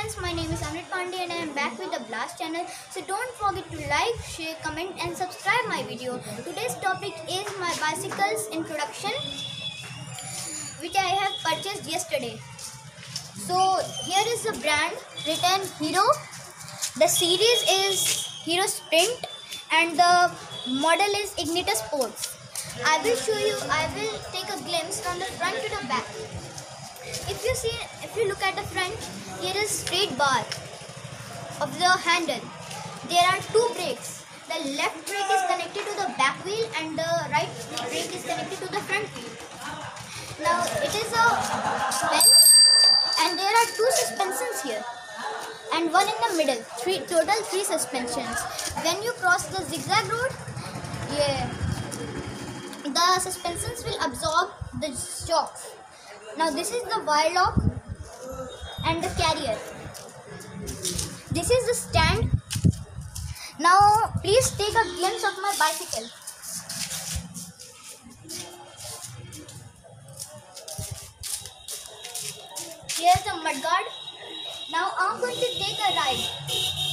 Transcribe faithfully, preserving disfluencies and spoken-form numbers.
friends, my name is Amrit Pandey and I am back with the Blast channel. So don't forget to like, share, comment and subscribe my video. Today's topic is my bicycle's introduction, which I have purchased yesterday. So here is the brand written Hero. The series is Hero Sprint and the model is Ignitus Sports. I will show you, I will take a glimpse from the front to the back. If you see, if you look at the front, here is straight bar of the handle. There are two brakes. The left brake is connected to the back wheel and the right brake is connected to the front wheel. Now it is a bench and there are two suspensions here and one in the middle. Three total three suspensions. When you cross the zigzag road, yeah, the suspensions will absorb the shocks. Now this is the wire lock and the carrier. This is the stand. Now please take a glimpse of my bicycle. Here's the mudguard. Now I'm going to take a ride.